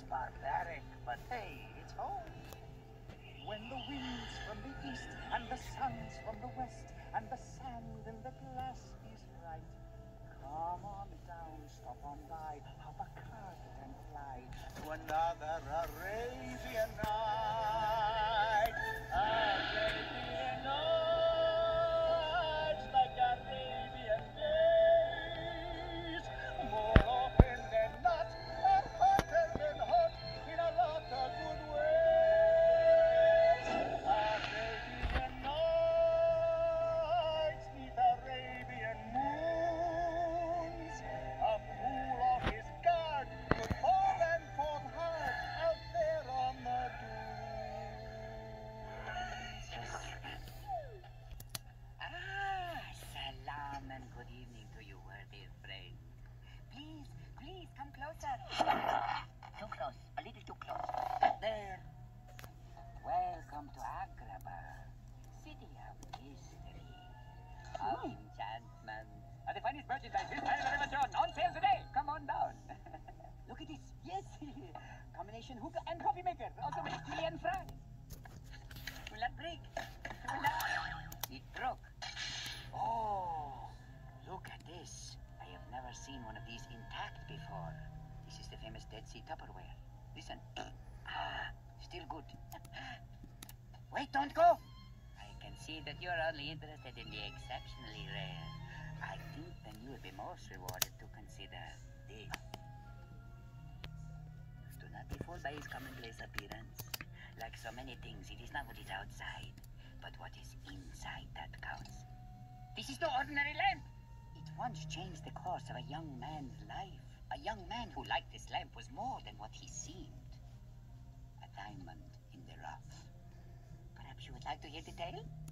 barbaric, but hey, it's home. When the wind's from the east and the sun's from the west and the sand in the glass is right, come on down, stop on by, hop a carpet and fly to another Arabian night. Arabian nights like Arabian days, more often than not, and hotter than hot in a lot of good ways. Arabian nights neath Arabian moons, a fool off his guard could fall and fall hard out there on the dunes. Salam and good evening to you, worthy friend. Please, come closer. Too close, a little too close. There. Welcome to Agrabah, city of mystery, of enchantment. And the finest merchandise this side of the River Jordan on sale today. Come on down. Look at this. Yes. Combination hookah and coffee maker. Also makes tea and fries. Will that break? Will that? It broke. Oh, look at this. I have never seen one of these intact before. This is the famous Dead Sea Tupperware. Listen. Still good. Wait, don't go. I can see that you're only interested in the exceptionally rare. I think then you will be most rewarded to consider this. Do not be fooled by his commonplace appearance. Like so many things, it is not what is outside, but what is inside that counts. This is no ordinary lamp. It once changed the course of a young man's life. A young man who liked this lamp was more than what he seemed. A diamond in the rough. Perhaps you would like to hear the tale?